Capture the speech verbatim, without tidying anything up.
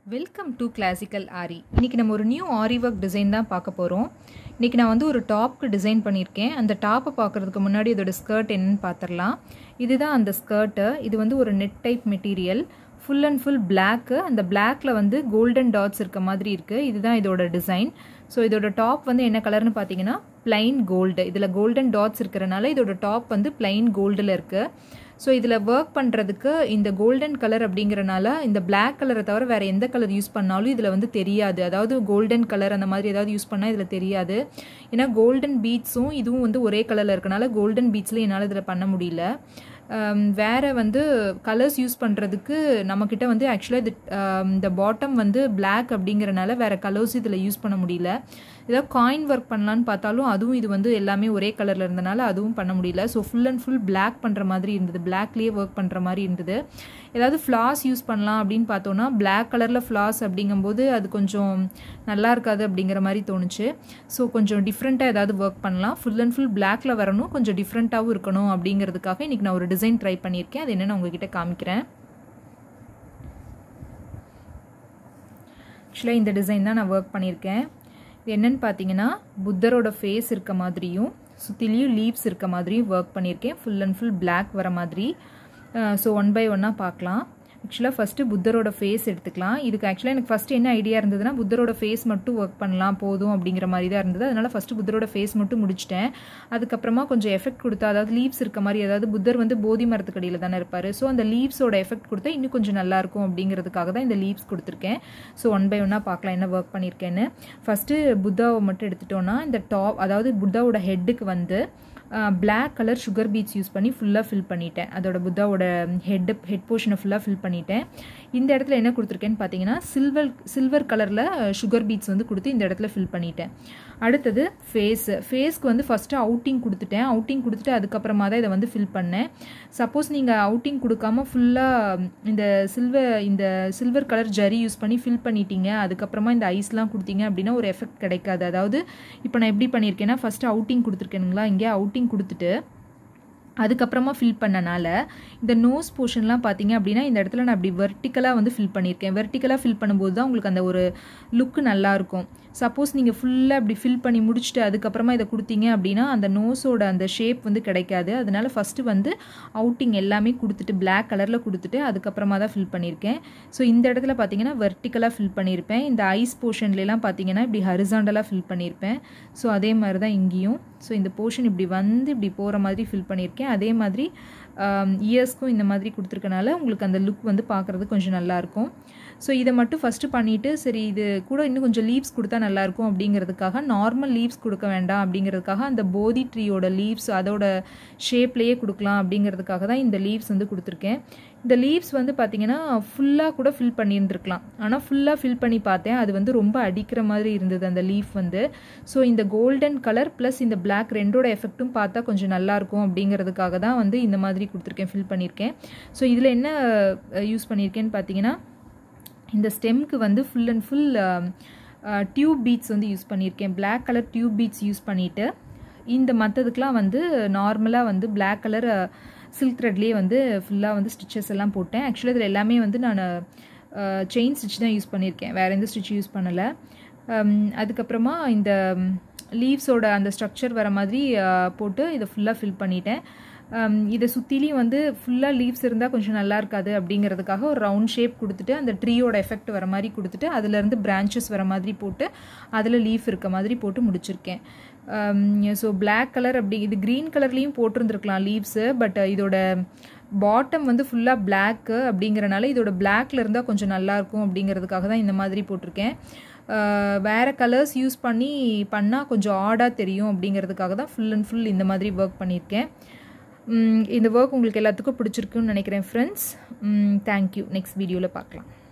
Welcome to classical ஆரி. இன்றைக்கி நம்ம ஒரு நியூ ஆரி ஒர்க் டிசைன் தான் பார்க்க போகிறோம். இன்றைக்கி நான் வந்து ஒரு டாப்க்கு டிசைன் பண்ணியிருக்கேன். அந்த டாப்பை பார்க்குறதுக்கு முன்னாடி இதோட ஸ்கர்ட் என்னன்னு பார்த்துடலாம். இதுதான் அந்த ஸ்கர்ட்டு. இது வந்து ஒரு net type material, full and full black. அந்த பிளாக்ல வந்து கோல்டன் டாட்ஸ் இருக்க மாதிரி இருக்குது. இதுதான் இதோட டிசைன். ஸோ இதோட டாப் வந்து என்ன கலர்னு பார்த்தீங்கன்னா பிளைன் கோல்டு. இதில் கோல்டன் டாட்ஸ் இருக்கிறனால இதோட டாப் வந்து பிளைன் கோல்டில் இருக்குது. ஸோ இதில் ஒர்க் பண்ணுறதுக்கு இந்த கோல்டன் கலர் அப்படிங்கிறனால இந்த பிளாக் கலரை தவிர வேறு எந்த கலர் யூஸ் பண்ணாலும் இதில் வந்து தெரியாது. அதாவது கோல்டன் கலர் அந்த மாதிரி ஏதாவது யூஸ் பண்ணால் இதில் தெரியாது. ஏன்னா கோல்டன் பீட்ஸும் இதுவும் வந்து ஒரே கலரில் இருக்கனால கோல்டன் பீட்ஸில் என்னால் இதில் பண்ண முடியல. வேறு வந்து கலர்ஸ் யூஸ் பண்ணுறதுக்கு நம்மக்கிட்ட வந்து ஆக்சுவலாக இது இந்த பாட்டம் வந்து பிளாக் அப்படிங்கிறனால வேறு கலர்ஸ் இதில் யூஸ் பண்ண முடியல. ஏதாவது காயின் ஒர்க் பண்ணலான்னு பார்த்தாலும் அதுவும் இது வந்து எல்லாமே ஒரே கலரில் இருந்தனால அதுவும் பண்ண முடியல. So full and full black பண்ணுற மாதிரி இருந்தது, பிளாக்லேயே ஒர்க் பண்ணுற மாதிரி இருந்தது. ஏதாவது ஃப்ளாஸ் யூஸ் பண்ணலாம் அப்படின்னு பார்த்தோன்னா பிளாக் கலரில் ஃப்ளாஸ் அப்படிங்கும்போது அது கொஞ்சம் நல்லா இருக்காது அப்படிங்கிற மாதிரி தோணுச்சு. ஸோ கொஞ்சம் டிஃப்ரெண்ட்டாக ஏதாவது ஒர்க் பண்ணலாம், ஃபுல் அண்ட் ஃபுல் பிளாக்ல வரணும், கொஞ்சம் டிஃப்ரெண்ட்டாகவும் இருக்கணும் அப்படிங்கிறதுக்காக இன்றைக்கி நான் ஒரு டிசைன் ட்ரை பண்ணியிருக்கேன். அது என்னென்னு உங்ககிட்ட காமிக்கிறேன். ஆக்சுவலாக இந்த டிசைன் தான் நான் ஒர்க் பண்ணியிருக்கேன். இது என்னென்னு பார்த்தீங்கன்னா புத்தரோட ஃபேஸ் இருக்க மாதிரியும் சுற்றிலையும் லீவ்ஸ் இருக்க மாதிரியும் ஒர்க் பண்ணியிருக்கேன். ஃபுல் அண்ட் ஃபுல் பிளாக் வர மாதிரி. ஸோ ஒன் பை ஒன்னாக பார்க்கலாம். ஆக்சுவலாக ஃபஸ்ட்டு புத்தரோட ஃபேஸ் எடுத்துக்கலாம். இதுக்கு ஆக்சுவலாக எனக்கு ஃபஸ்ட்டு என்ன ஐடியா இருந்ததுன்னா புத்தரோட ஃபேஸ் மட்டும் ஒர்க் பண்ணலாம் போதும் அப்படிங்கிற மாதிரி தான் இருந்தது. அதனால் ஃபஸ்ட்டு புத்தரோட ஃபேஸ் மட்டும் முடிச்சிட்டேன். அதுக்கப்புறமா கொஞ்சம் எஃபெக்ட் கொடுத்தா, அதாவது லீவ்ஸ் இருக்க மாதிரி, அதாவது புத்தர் வந்து போதி மரத்துக்கடியில் தானே இருப்பார். ஸோ அந்த லீவ்ஸோட எஃபெக்ட் கொடுத்தா இன்னும் கொஞ்சம் நல்லாயிருக்கும் அப்படிங்கிறதுக்காக தான் இந்த லீவ்ஸ் கொடுத்துருக்கேன். ஸோ ஒன் பை ஒன்னாக பார்க்கலாம் என்ன ஒர்க் பண்ணியிருக்கேன்னு. ஃபஸ்ட்டு புத்தாவை மட்டும் எடுத்துட்டோன்னா இந்த டாப், அதாவது புத்தாவோட ஹெட்டுக்கு வந்து black colour sugar beads use பண்ணி ஃபுல்லாக ஃபில் பண்ணிட்டேன். அதோட புத்தாவோட ஹெட் ஹெட் போர்ஷனை ஃபுல்லாக ஃபில் பண்ணிட்டேன். இந்த இடத்துல என்ன கொடுத்துருக்கேன்னு பார்த்தீங்கன்னா சில்வர் சில்வர் கலரில் சுகர் பீட்ஸ் வந்து கொடுத்து இந்த இடத்துல ஃபில் பண்ணிட்டேன். அடுத்தது ஃபேஸ் ஃபேஸ்க்கு வந்து ஃபஸ்ட்டு அவுட்டிங் கொடுத்துட்டேன். அவுட்டிங் கொடுத்துட்டு அதுக்கப்புறமா தான் இதை வந்து ஃபில் பண்ணேன். சப்போஸ் நீங்கள் அவுட்டிங் கொடுக்காம ஃபுல்லாக இந்த சில்வர் இந்த சில்வர் கலர் ஜரி யூஸ் பண்ணி ஃபில் பண்ணிட்டீங்க, அதுக்கப்புறமா இந்த ஐஸ்லாம் கொடுத்தீங்க அப்படின்னா ஒரு எஃபெக்ட் கிடைக்காது. அதாவது இப்போ நான் எப்படி பண்ணியிருக்கேன்னா ஃபஸ்ட்டு அவுட்டிங் கொடுத்துருக்கேனுங்களா, இங்கே அவுட்டிங் கொடுத்துட்டு அதுக்கப்புறமா ஃபில் பண்ணனால இந்த நோஸ் போர்ஷன்லாம் பார்த்தீங்க அப்படின்னா இந்த இடத்துல நான் அப்படி வெர்டிக்கலாக வந்து ஃபில் பண்ணியிருக்கேன். வெர்டிக்கலாக ஃபில் பண்ணும்போது தான் உங்களுக்கு அந்த ஒரு லுக்கு நல்லாயிருக்கும். சப்போஸ் நீங்கள் ஃபுல்லாக அப்படி ஃபில் பண்ணி முடிச்சுட்டு அதுக்கப்புறமா இதை கொடுத்தீங்க அப்படின்னா அந்த நோஸோட அந்த ஷேப் வந்து கிடைக்காது. அதனால ஃபஸ்ட்டு வந்து அவுட்டிங் எல்லாமே கொடுத்துட்டு பிளாக் கலரில் கொடுத்துட்டு அதுக்கப்புறமா தான் ஃபில் பண்ணியிருக்கேன். ஸோ இந்த இடத்துல பார்த்தீங்கன்னா வெர்டிக்கலாக ஃபில் பண்ணியிருப்பேன். இந்த ஐஸ் போர்ஷன்லாம் பார்த்தீங்கன்னா இப்படி ஹரிசாண்டலாக ஃபில் பண்ணியிருப்பேன். ஸோ அதே மாதிரி தான் இங்கேயும். ஸோ இந்த போர்ஷன் இப்படி வந்து இப்படி போகிற மாதிரி ஃபில் பண்ணியிருக்கேன். அதே மாதிரி இயர்ஸ்க்கும் இந்த மாதிரி கொடுத்துருக்கனால உங்களுக்கு அந்த லுக் வந்து பார்க்குறது கொஞ்சம் நல்லாயிருக்கும். ஸோ இதை மட்டும் ஃபஸ்ட்டு பண்ணிவிட்டு சரி இது கூட இன்னும் கொஞ்சம் லீவ்ஸ் கொடுத்தா நல்லாயிருக்கும் அப்படிங்கிறதுக்காக, நார்மல் லீவ்ஸ் கொடுக்க வேண்டாம் அப்படிங்கிறதுக்காக அந்த போதி ட்ரீயோட லீவ்ஸ் அதோட ஷேப்லேயே கொடுக்கலாம் அப்படிங்கிறதுக்காக தான் இந்த லீவ்ஸ் வந்து கொடுத்துருக்கேன். இந்த லீவ்ஸ் வந்து பார்த்திங்கன்னா ஃபுல்லாக கூட ஃபில் பண்ணியிருந்துருக்கலாம். ஆனால் ஃபுல்லாக ஃபில் பண்ணி பார்த்தேன், அது வந்து ரொம்ப அடிக்கிற மாதிரி இருந்தது அந்த லீஃப் வந்து. ஸோ இந்த கோல்டன் கலர் ப்ளஸ் இந்த பிளாக் ரெண்டோட எஃபெக்ட்டும் பார்த்தா கொஞ்சம் நல்லாயிருக்கும் அப்படிங்கிறதுக்காக தான் வந்து இந்த மாதிரி கொடுத்துருக்கேன், ஃபில் பண்ணியிருக்கேன். ஸோ இதில் என்ன யூஸ் பண்ணியிருக்கேன்னு பார்த்தீங்கன்னா இந்த ஸ்டெம்க்கு வந்து full and full tube beads வந்து யூஸ் பண்ணியிருக்கேன். Black colour tube beads use பண்ணிவிட்டு இந்த மற்றதுக்கெலாம் வந்து நார்மலாக வந்து பிளாக் கலர் சில்க் த்ரெட்லேயே வந்து ஃபுல்லாக வந்து ஸ்டிச்சஸ் எல்லாம் போட்டேன். ஆக்சுவலாக இதில் எல்லாமே வந்து நான் செயின் ஸ்டிச் தான் யூஸ் பண்ணியிருக்கேன், வேறு எந்த ஸ்டிச் யூஸ் பண்ணலை. அதுக்கப்புறமா இந்த லீவ்ஸோட அந்த ஸ்ட்ரக்சர் வர மாதிரி போட்டு இதை ஃபுல்லாக ஃபில் பண்ணிட்டேன். இதை சுற்றிலையும் வந்து ஃபுல்லாக லீவ்ஸ் இருந்தால் கொஞ்சம் நல்லா இருக்காது அப்படிங்கிறதுக்காக ஒரு ரவுண்ட் ஷேப் கொடுத்துட்டு அந்த ட்ரீயோட எஃபெக்ட் வர மாதிரி கொடுத்துட்டு அதுலேருந்து பிரான்ச்சஸ் வர மாதிரி போட்டு அதில் லீஃப் இருக்க மாதிரி போட்டு முடிச்சிருக்கேன். ஸோ பிளாக் கலர் அப்படி இது க்ரீன் கலர்லேயும் போட்டிருந்துருக்கலாம் லீவ்ஸு, பட் இதோட பாட்டம் வந்து ஃபுல்லாக பிளாக்கு அப்படிங்கிறனால இதோட பிளாக்ல இருந்தால் கொஞ்சம் நல்லாயிருக்கும் அப்படிங்கிறதுக்காக தான் இந்த மாதிரி போட்டிருக்கேன். வேறு கலர்ஸ் யூஸ் பண்ணி பண்ணால் கொஞ்சம் ஆடாக தெரியும் அப்படிங்கிறதுக்காக தான் ஃபுல் அண்ட் ஃபுல் இந்த மாதிரி ஒர்க் பண்ணியிருக்கேன். இந்த ஒர்க் உங்களுக்கு எல்லாத்துக்கும் பிடிச்சிருக்குன்னு நினைக்கிறேன் ஃப்ரெண்ட்ஸ். தேங்க்யூ. நெக்ஸ்ட் வீடியோவில் பார்க்கலாம்.